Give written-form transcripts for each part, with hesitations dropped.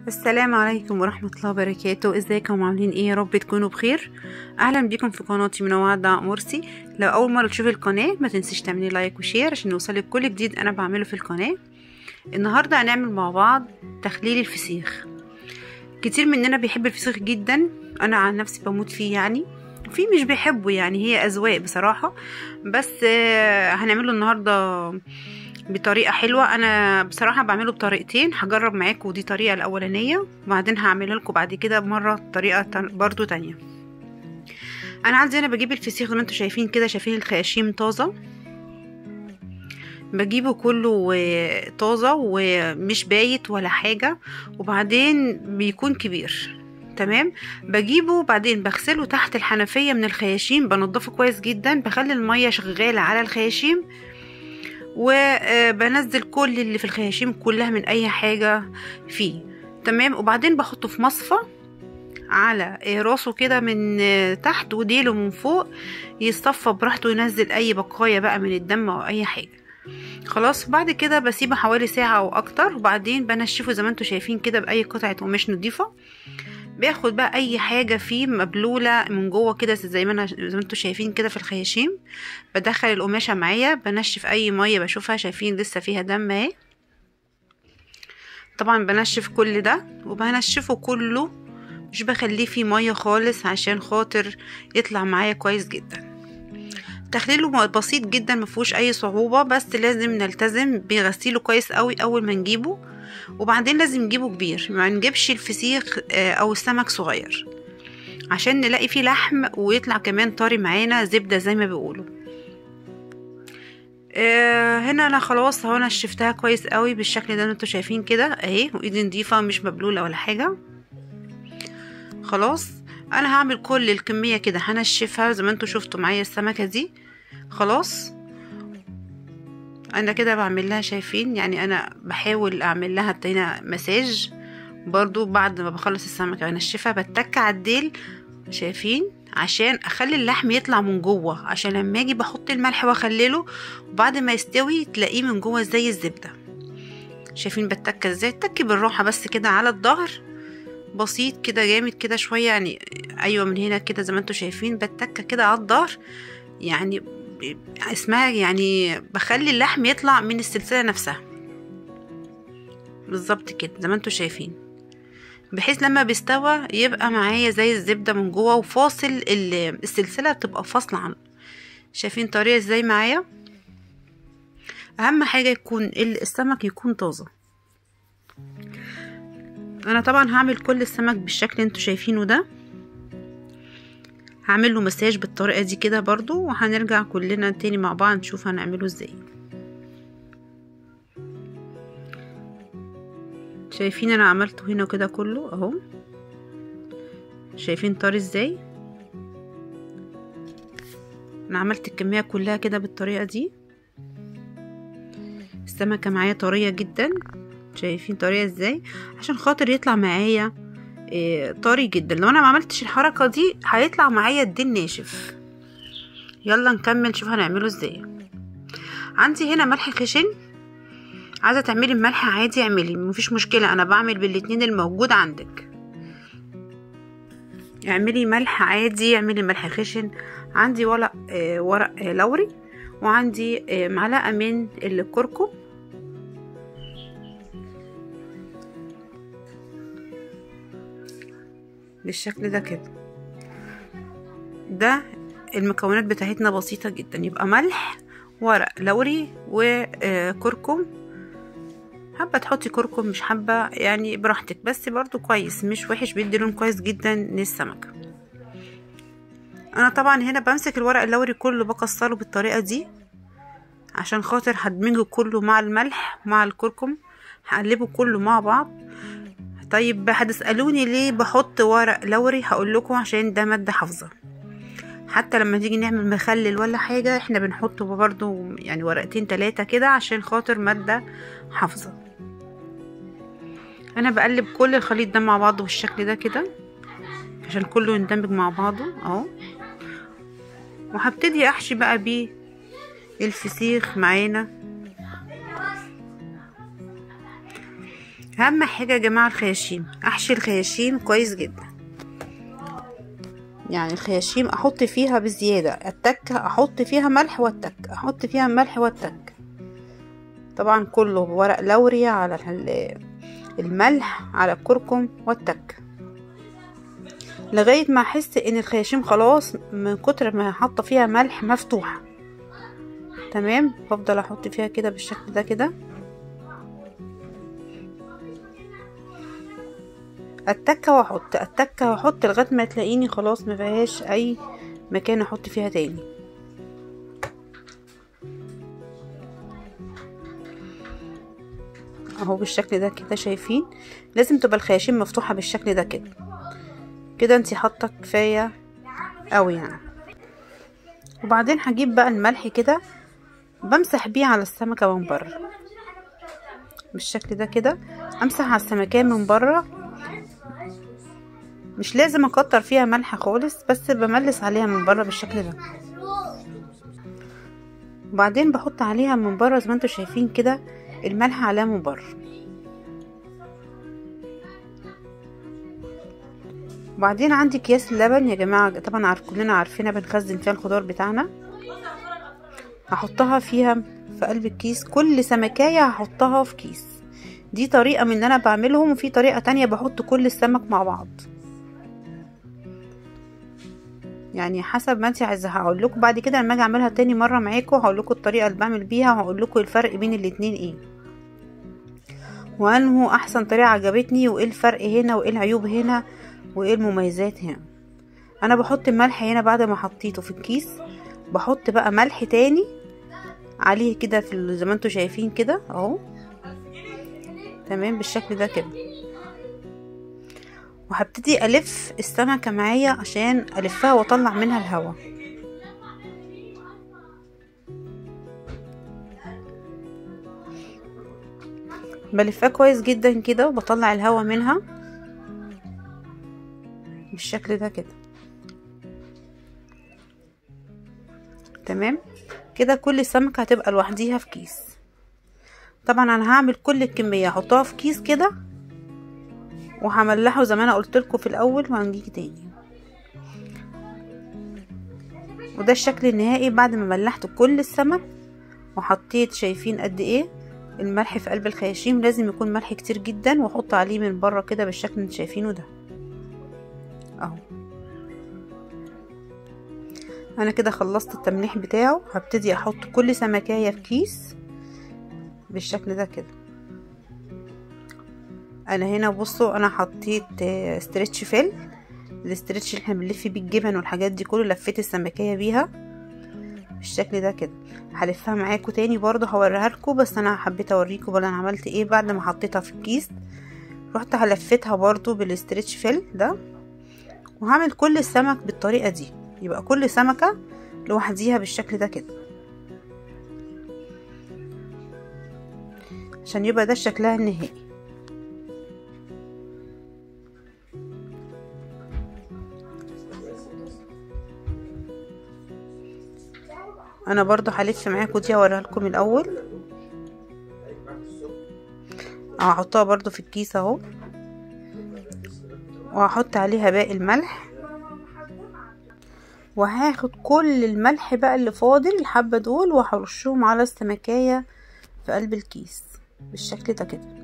السلام عليكم ورحمة الله وبركاته. ازيكم عاملين ايه؟ يا رب تكونوا بخير. اهلا بكم في قناتي منوعة مرسي. لو اول مرة تشوفي القناة ما تنسيش تعملي لايك وشير عشان يوصلك كل جديد انا بعمله في القناة. النهاردة هنعمل مع بعض تخليل الفسيخ. كتير مننا بيحب الفسيخ جدا، انا عن نفسي بموت فيه، يعني في مش بيحبه، يعني هي اذواق بصراحة. بس هنعمله النهاردة بطريقة حلوة. انا بصراحة بعمله بطريقتين، هجرب معاكم دي طريقة الاولانية وبعدين هعملها لكم بعد كده مرة طريقة برضو تانية. انا عندي هنا بجيب الفسيخ زي ما انتم شايفين كده، شايفين الخياشيم طازة، بجيبه كله طازة ومش بايت ولا حاجة، وبعدين بيكون كبير تمام. بجيبه بعدين بغسله تحت الحنفية من الخياشيم، بنضفه كويس جدا، بخلي المية شغالة على الخياشيم وبنزل كل اللي في الخياشيم كلها من اي حاجة فيه تمام. وبعدين بحطه في مصفى على راسه كده من تحت وديله من فوق، يصفى براحته، ينزل اي بقايا بقى من الدم او اي حاجة. خلاص بعد كده بسيبه حوالي ساعة او اكتر، وبعدين بنشفه زي ما انتم شايفين كده باي قطعة قماش نضيفة. باخد بقى اي حاجه فيه مبلوله من جوه كده زي ما انتم شايفين كده في الخياشيم، بدخل القماشه معايا، بنشف اي ميه بشوفها، شايفين لسه فيها دم اهي. طبعا بنشف كل ده وبنشفه كله، مش بخليه فيه ميه خالص عشان خاطر يطلع معايا كويس جدا. تخليله بسيط جدا مفيهوش اي صعوبه، بس لازم نلتزم بغسيله كويس قوي اول ما نجيبه، وبعدين لازم نجيبه كبير، ما نجيبش الفسيخ او السمك صغير عشان نلاقي فيه لحم ويطلع كمان طري معانا زبدة زي ما بيقولوا. هنا انا خلاص اهو، انا شفتها كويس قوي بالشكل ده انتوا شايفين كده اهي، وايدي نضيفة مش مبلولة ولا حاجة. خلاص انا هعمل كل الكمية كده، هنشفها زي ما انتوا شفتوا معايا السمكة دي. خلاص انا كده بعمل لها، شايفين يعني انا بحاول اعمل لها هنا مساج برضو بعد ما بخلص السمكة انشفها، بتك على الديل شايفين عشان اخلي اللحم يطلع من جوه، عشان لما اجي بحط الملح واخلله وبعد ما يستوي تلاقيه من جوه زي الزبدة. شايفين بتك ازاي؟ تك بالراحة بس كده على الظهر، بسيط كده جامد كده شوية يعني، ايوه من هنا كده زي ما انتوا شايفين بتكة كده على الظهر، يعني اسمها يعني بخلي اللحم يطلع من السلسلة نفسها بالظبط كده زي ما انتوا شايفين، بحيث لما بيستوى يبقى معايا زي الزبدة من جوه وفاصل السلسلة بتبقى فاصلة عنه. شايفين طريقة ازاي معايا؟ اهم حاجة يكون السمك يكون طازة. انا طبعا هعمل كل السمك بالشكل اللي انتوا شايفينه ده، هعمل له مساج بالطريقة دي كده برضو، وهنرجع كلنا تاني مع بعض نشوف هنعمله ازاي. شايفين انا عملته هنا كده كله اهو، شايفين طري ازاي؟ انا عملت الكمية كلها كده بالطريقة دي. السمكة معايا طرية جدا، شايفين طرية ازاي؟ عشان خاطر يطلع معايا طري جدا. لو انا ما عملتش الحركة دي هيطلع معايا الدين ناشف. يلا نكمل نشوف هنعمله ازاي. عندي هنا ملح خشن، عايزة تعملي بملح عادي اعملي مفيش مشكلة، انا بعمل بالاتنين الموجود عندك. اعملي ملح عادي، اعملي ملح خشن. عندي ورق لوري، وعندي معلقة من الكركم، بالشكل ده كده. ده المكونات بتاعتنا بسيطة جدا، يبقى ملح، ورق لوري، وكركم. حابة تحطي كركم مش حابة يعني براحتك، بس برضو كويس مش وحش، بيدي لون كويس جدا للسمكة. انا طبعا هنا بمسك الورق اللوري كله بكسره بالطريقة دي عشان خاطر هدمجه كله مع الملح مع الكركم، هقلبه كله مع بعض. طيب هتسألوني ليه بحط ورق لوري؟ هقول لكم عشان ده مادة حافظة، حتى لما تيجي نعمل مخلل ولا حاجة احنا بنحطه برضو يعني ورقتين 3 كده عشان خاطر مادة حافظة. انا بقلب كل الخليط ده مع بعضه بالشكل ده كده عشان كله يندمج مع بعضه اهو، وهبتدي احشي بقى بيه الفسيخ معانا. اهم حاجه يا جماعه الخياشيم، احشي الخياشيم كويس جدا. يعني الخياشيم احط فيها بزياده، التكه احط فيها ملح والتك، احط فيها ملح والتك، طبعا كله ورق لوري على الملح على الكركم والتك، لغايه ما احس ان الخياشيم خلاص من كتر ما حاطه فيها ملح مفتوحه. تمام، بفضل احط فيها كده بالشكل ده كده. التكه واحط لغايه ما تلاقيني خلاص ما فيهاش اي مكان احط فيها تاني. اهو بالشكل ده كده، شايفين؟ لازم تبقى الخياشيم مفتوحه بالشكل ده كده. كده انتي حاطه كفايه قوي يعني. وبعدين هجيب بقى الملح كده بمسح بيه على السمكه من بره بالشكل ده كده. امسح على السمكه من بره، مش لازم اكتر فيها ملح خالص، بس بملس عليها من بره بالشكل ده. وبعدين بحط عليها من بره زي ما انتوا شايفين كده الملح عليها من بره. وبعدين عندي اكياس اللبن يا جماعه، طبعا كلنا عارفينها بنخزن فيها الخضار بتاعنا. هحطها فيها في قلب الكيس، كل سمكايه هحطها في كيس. دي طريقه من اللي انا بعملهم، وفي طريقه تانية بحط كل السمك مع بعض، يعني حسب ما انت عايزه. هقول لكم بعد كده لما اجي اعملها تاني مره معاكم، هقول لكم الطريقه اللي بعمل بيها، وهقول لكم الفرق بين الاتنين ايه، وانه احسن طريقه عجبتني، وايه الفرق هنا، وايه العيوب هنا، وايه المميزات هنا. انا بحط الملح هنا بعد ما حطيته في الكيس، بحط بقى ملح تاني عليه كده في زي ما انتوا شايفين كده اهو. تمام بالشكل ده كده. وهبتدي الف السمكه معايا عشان الفها واطلع منها الهواء. بلفها كويس جدا كده وبطلع الهواء منها بالشكل ده كده. تمام كده، كل سمكه هتبقى لوحديها في كيس. طبعا انا هعمل كل الكميه احطها في كيس كده، وهملحه زي ما انا قلت لكم في الاول، وهنجيكي تاني. وده الشكل النهائي بعد ما ملحت كل السمك وحطيت، شايفين قد ايه الملح في قلب الخياشيم؟ لازم يكون ملح كتير جدا، واحط عليه من بره كده بالشكل اللي شايفينه ده اهو. انا كده خلصت التمليح بتاعه. هبتدي احط كل سمكايه في كيس بالشكل ده كده. انا هنا بصوا انا حطيت ستريتش فيل، الاسترتش اللي احنا بنلف بيه الجبن والحاجات دي كله، لفيت السمكيه بيها بالشكل ده كده. هلفها معاكم تاني برضو هوريها لكم، بس انا حبيت اوريكم برضو انا عملت ايه بعد ما حطيتها في الكيس. رحت هلفتها برضو بالاسترتش فيل ده، وهعمل كل السمك بالطريقه دي، يبقى كل سمكه لوحديها بالشكل ده كده، عشان يبقى ده شكلها النهائي. انا برضو هلف معاكم دي اوريها لكم الاول. هحطها برضو في الكيس اهو، وهحط عليها باقي الملح، وهاخد كل الملح بقى اللي فاضل الحبة دول وهرشهم على السمكية في قلب الكيس بالشكل ده كده.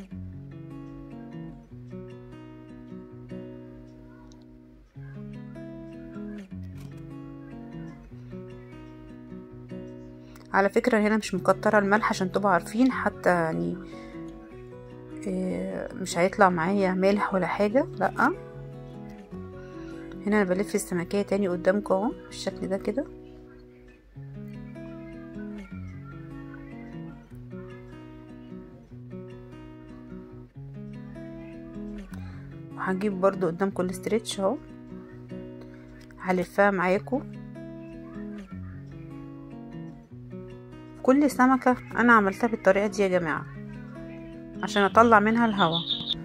على فكرة هنا مش مكترة الملح عشان تبقوا عارفين، حتى يعني مش هيطلع معايا مالح ولا حاجة، لا. هنا انا بلف السمكية تاني قدامكم اهو بالشكل ده كده. وهجيب برضو قدامكم الاسترتش اهو، هلفها معاكم. كل سمكة انا عملتها بالطريقة دي يا جماعة عشان اطلع منها الهواء.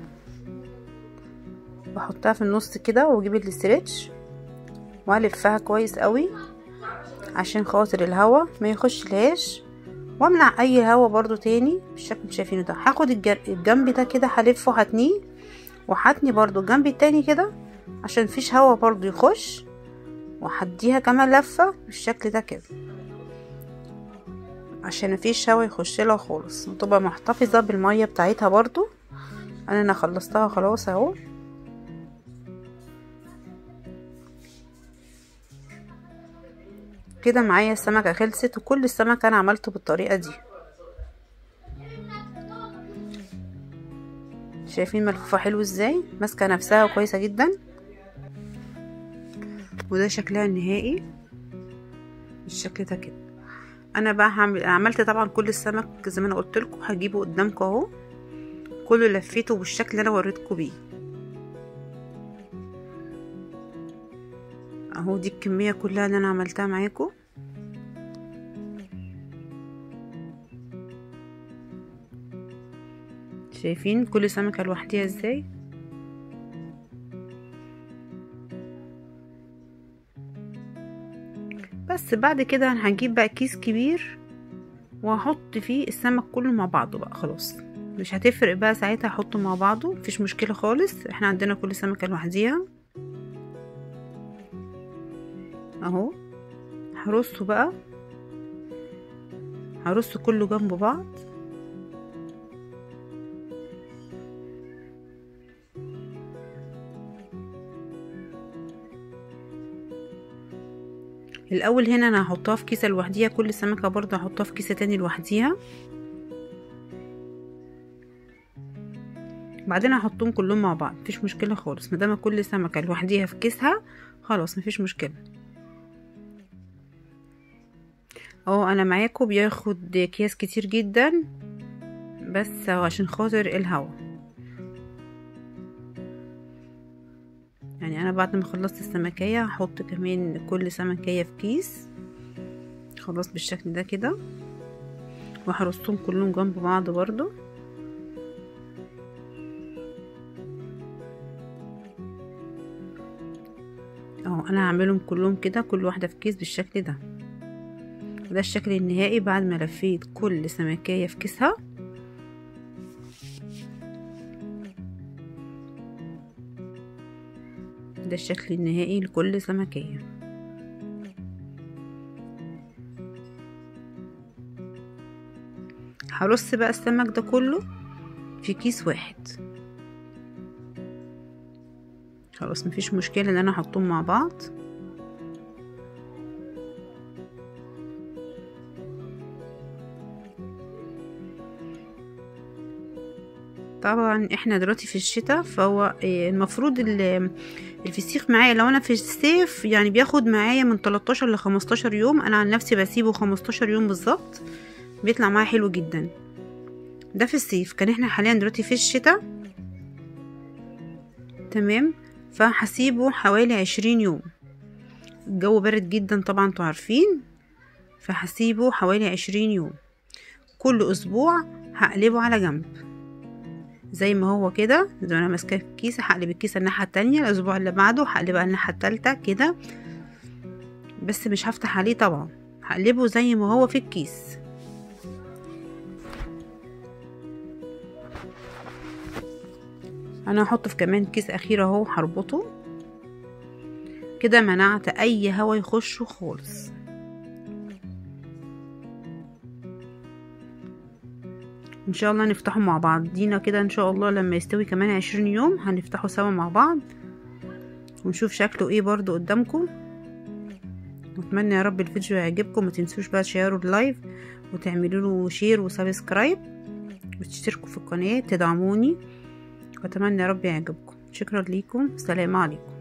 بحطها في النص كده واجيب الاسترتش وهلفها كويس قوي عشان خاطر الهواء ما يخش لهاش وامنع اي هوا برضو تاني بالشكل اللي شايفينه ده. هاخد الجنب ده كده هلفه هتنيه، وهتني برضو الجنب التاني كده عشان مفيش هوا برضو يخش، وهديها كمان لفة بالشكل ده كده عشان مفيش هوا يخش لها خالص، وتبقى محتفظة بالمية بتاعتها برضو. انا خلصتها خلاص اهو. كده معايا السمكة خلصت، وكل السمك انا عملته بالطريقة دي. شايفين ملفوفة حلو ازاي، ماسكة نفسها كويسة جدا. وده شكلها النهائي بالشكل ده كده. انا بقى عملت طبعا كل السمك زي ما انا قلت لكم، هجيبه قدامكم اهو كله لفيته بالشكل اللي انا وريتكم بيه اهو. دي الكمية كلها اللي انا عملتها معاكم. شايفين كل سمكة لوحديها ازاي. بس بعد كده انا هجيب بقى كيس كبير وهحط فيه السمك كله مع بعضه بقى خلاص، مش هتفرق بقى ساعتها احطه مع بعضه، مفيش مشكلة خالص. احنا عندنا كل سمكة لوحديها اهو. هرصه بقى، هرصه كله جنب بعض. الاول هنا انا هحطها في كيسه لوحديها، كل سمكه برضه هحطها في كيسه تاني لوحديها، بعدين هحطهم كلهم مع بعض، مفيش مشكله خالص. مادام كل سمكه لوحديها في كيسها خلاص مفيش مشكله. اهو انا معاكم بياخد اكياس كتير جدا بس عشان خاطر الهوا. يعني انا بعد ما خلصت السمكية هحط كمان كل سمكية في كيس خلاص بالشكل ده كده، وهرصهم كلهم جنب بعض برضو. اهو انا هعملهم كلهم كده كل واحدة في كيس بالشكل ده. وده الشكل النهائي بعد ما لفيت كل سمكية في كيسها. ده الشكل النهائي لكل سمكية. هرص بقى السمك ده كله في كيس واحد خلاص، مفيش مشكلة ان انا احطهم مع بعض. طبعا احنا دلوقتي في الشتاء، فهو المفروض الفسيخ معايا لو انا في الصيف يعني بياخد معايا من 13 ل 15 يوم. انا عن نفسي بسيبه 15 يوم بالظبط، بيطلع معايا حلو جدا. ده في الصيف. كان احنا حاليا دلوقتي في الشتاء تمام، فهسيبه حوالي 20 يوم. الجو برد جدا طبعا انتوا عارفين، فهسيبه حوالي 20 يوم. كل اسبوع هقلبه على جنب زي ما هو كده، زي ما انا ماسكاه في الكيسه هقلب الكيسه الناحيه التانية. الاسبوع اللي بعده هقلبها الناحيه التالتة كده، بس مش هفتح عليه طبعا، هقلبه زي ما هو في الكيس. انا هحطه في كمان كيس اخير اهو، هربطه كده، منعت اي هوا يخشه خالص. ان شاء الله نفتحه مع بعض دينا كده ان شاء الله لما يستوي كمان 20 يوم هنفتحه سوا مع بعض ونشوف شكله ايه برضو قدامكم. واتمنى يا رب الفيديو يعجبكم. ما تنسوش بقى تشيروا اللايف وتعملوا له شير وسبسكرايب وتشتركوا في القناة تدعموني، واتمنى يا رب يعجبكم. شكرا ليكم، السلام عليكم.